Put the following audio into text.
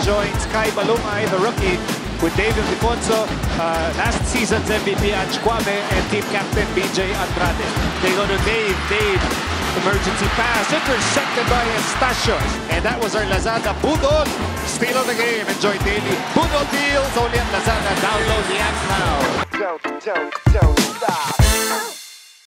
joins Kai Balumay, the rookie, with David Difonso, last season's MVP Ange Kwame, and team captain BJ Andrade. They go to Dave, emergency pass, intercepted by Estacio. And that was our Lazada Budol Steal of the game. Enjoy daily Budol deals only at Lazada. Download the app now. Don't stop.